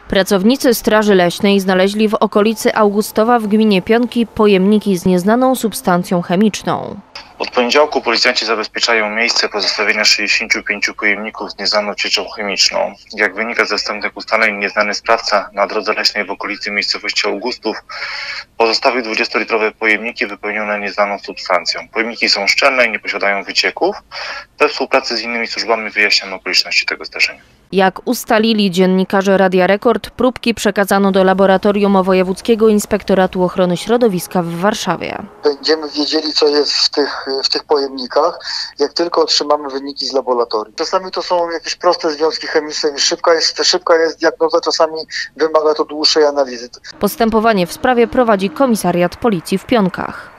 Pracownicy Straży Leśnej znaleźli w okolicy Augustowa w gminie Pionki pojemniki z nieznaną substancją chemiczną. Od poniedziałku policjanci zabezpieczają miejsce pozostawienia 65 pojemników z nieznaną cieczą chemiczną. Jak wynika ze wstępnych ustaleń, nieznany sprawca na drodze leśnej w okolicy miejscowości Augustów pozostawił 20-litrowe pojemniki wypełnione nieznaną substancją. Pojemniki są szczelne i nie posiadają wycieków. We współpracy z innymi służbami wyjaśniamy okoliczności tego zdarzenia. Jak ustalili dziennikarze Radia Rekord, próbki przekazano do Laboratorium Wojewódzkiego Inspektoratu Ochrony Środowiska w Warszawie. Będziemy wiedzieli, co jest w tych pojemnikach, jak tylko otrzymamy wyniki z laboratorium. Czasami to są jakieś proste związki chemiczne i szybka jest diagnoza, czasami wymaga to dłuższej analizy. Postępowanie w sprawie prowadzi Komisariat Policji w Pionkach.